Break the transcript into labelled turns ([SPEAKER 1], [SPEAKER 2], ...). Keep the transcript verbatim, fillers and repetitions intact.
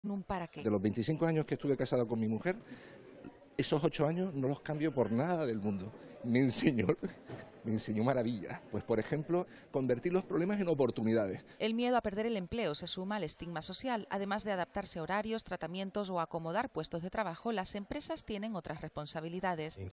[SPEAKER 1] un para qué.
[SPEAKER 2] De los veinticinco años que estuve casado con mi mujer, esos ocho años no los cambio por nada del mundo. Me enseñó, me enseñó maravillas. Pues, por ejemplo, convertir los problemas en oportunidades.
[SPEAKER 1] El miedo a perder el empleo se suma al estigma social. Además de adaptarse a horarios, tratamientos o acomodar puestos de trabajo, las empresas tienen otras responsabilidades.